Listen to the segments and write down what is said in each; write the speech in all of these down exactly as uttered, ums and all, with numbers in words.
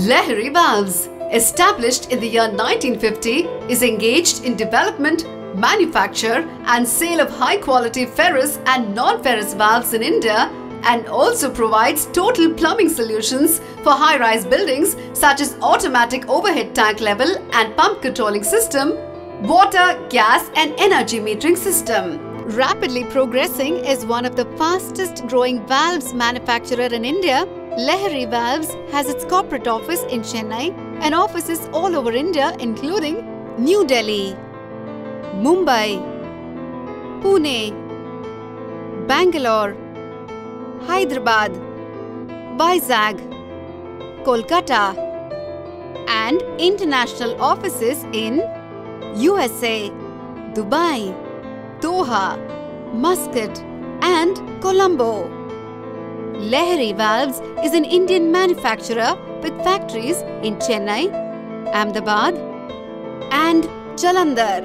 Lehri Valves, established in the year nineteen fifty, is engaged in development, manufacture and sale of high-quality ferrous and non-ferrous valves in India, and also provides total plumbing solutions for high-rise buildings such as automatic overhead tank level and pump controlling system, water, gas and energy metering system. Rapidly progressing as one of the fastest growing valves manufacturer in India, Lehri Valves has its corporate office in Chennai and offices all over India including New Delhi, Mumbai, Pune, Bangalore, Hyderabad, Vizag, Kolkata and international offices in U S A, Dubai, Doha, Muscat and Colombo. Lehri Valves is an Indian manufacturer with factories in Chennai, Ahmedabad and Jalandhar.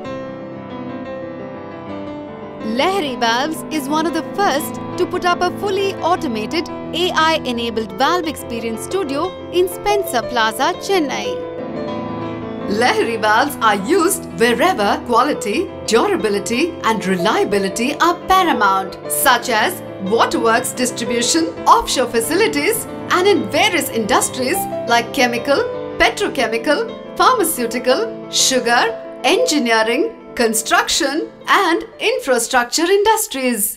Lehri Valves is one of the first to put up a fully automated A I-enabled valve experience studio in Spencer Plaza, Chennai. Lehri Valves are used wherever quality, durability and reliability are paramount, such as waterworks distribution, offshore facilities and in various industries like chemical, petrochemical, pharmaceutical, sugar, engineering, construction and infrastructure industries.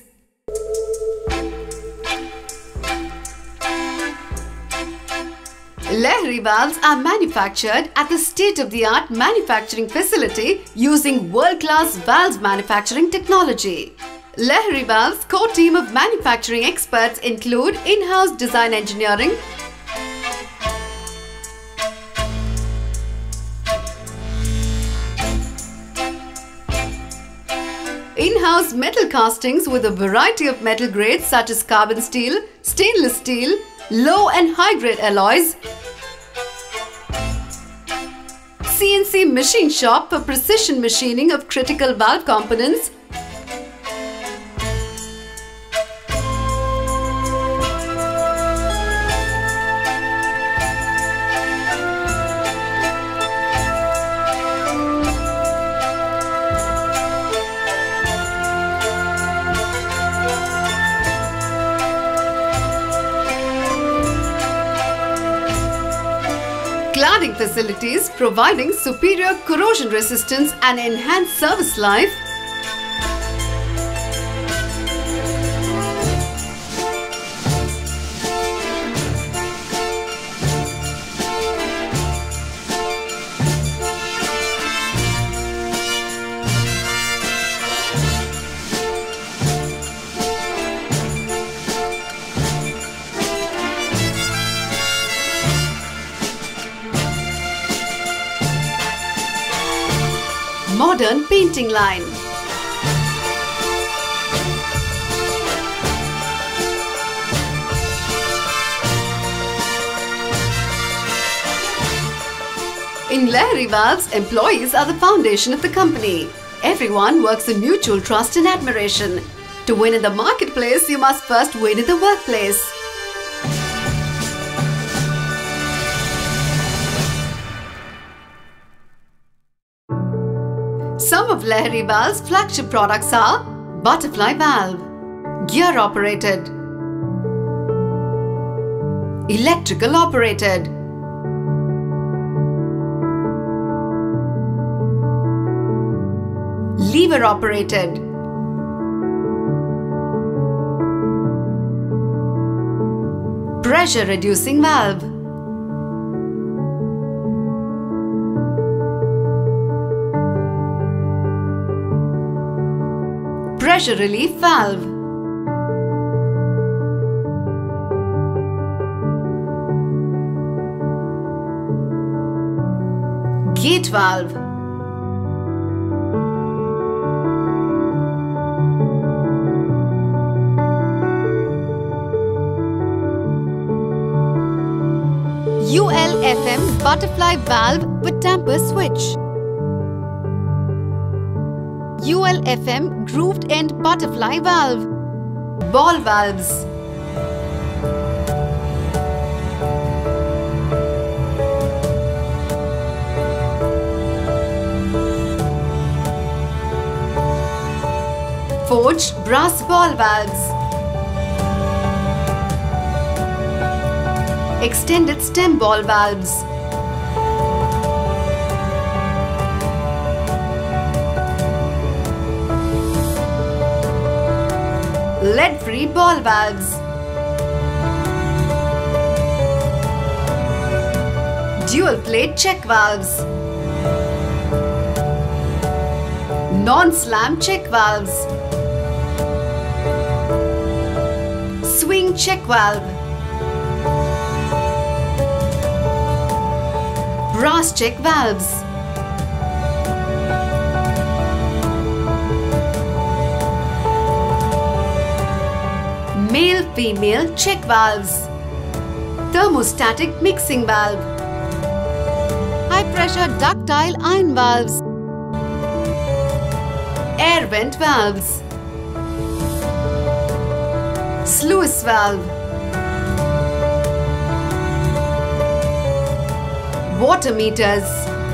Lehri Valves are manufactured at the state-of-the-art manufacturing facility using world-class valves manufacturing technology. Lehri Valves' core team of manufacturing experts include in-house design engineering, in-house metal castings with a variety of metal grades such as carbon steel, stainless steel, low and high-grade alloys, C N C machine shop for precision machining of critical valve components, cladding facilities providing superior corrosion resistance and enhanced service life, modern painting line. In Lehri Valves, employees are the foundation of the company. Everyone works in mutual trust and admiration. To win in the marketplace, you must first win in the workplace. Some of Lehri Valves' flagship products are butterfly valve, gear operated, electrical operated, lever operated, pressure reducing valve, pressure relief valve, gate valve, U L F M butterfly valve with tamper switch, U L F M grooved end butterfly valve, ball valves, Forged brass ball valves. Extended stem ball valves. Lead-free ball valves. Dual plate check valves. Non-slam check valves. Swing check valve. Brass check valves. Male-female check valves. Thermostatic mixing valve. High-pressure ductile iron valves. Air vent valves. Sluice valve. Water meters.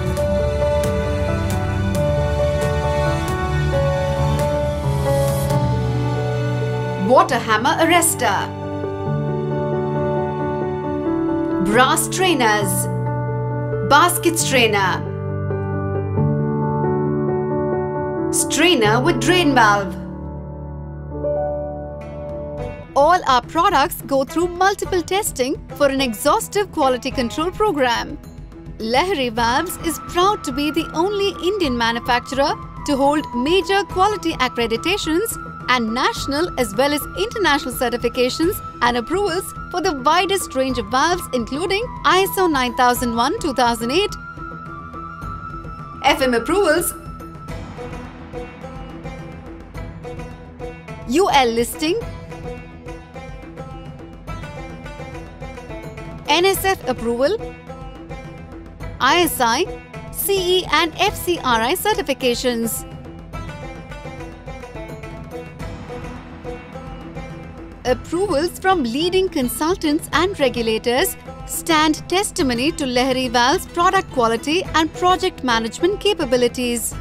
Water hammer arrestor. Brass strainers. Basket strainer. Strainer with drain valve. All our products go through multiple testing for an exhaustive quality control program. Lahari Valves is proud to be the only Indian manufacturer to hold major quality accreditations and national as well as international certifications and approvals for the widest range of valves including I S O nine thousand one two thousand eight, F M approvals, U L listing, N S F approval, I S I, C E and F C R I certifications. Approvals from leading consultants and regulators stand testimony to Lahari Valves' product quality and project management capabilities.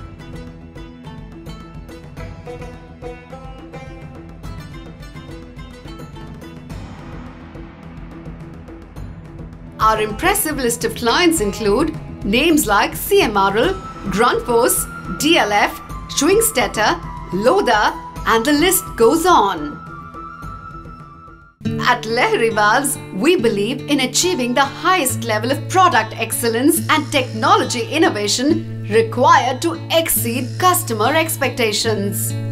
Our impressive list of clients include names like C M R L, Grundfos, D L F, Schwingstetter, Loda, and the list goes on. At Lahari Valves, we believe in achieving the highest level of product excellence and technology innovation required to exceed customer expectations.